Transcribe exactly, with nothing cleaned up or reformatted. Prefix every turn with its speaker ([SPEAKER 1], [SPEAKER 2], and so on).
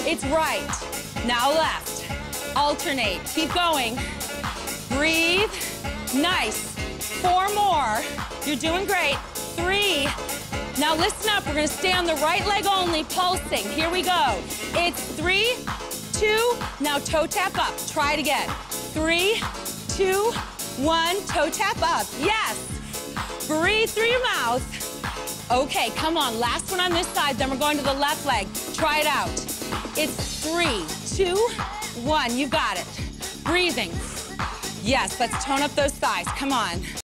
[SPEAKER 1] It's right. Now left. Alternate. Keep going. Breathe. Nice. Four more. You're doing great. Three. Now listen up. We're going to stay on the right leg only, pulsing. Here we go. It's three, two. Now toe tap up. Try it again. Three, two, one. Toe tap up. Yes. Breathe through your mouth. Okay, come on. Last one on this side. Then we're going to the left leg. Try it out. It's three, two, one. You got it. Breathing. Yes, let's tone up those thighs. Come on.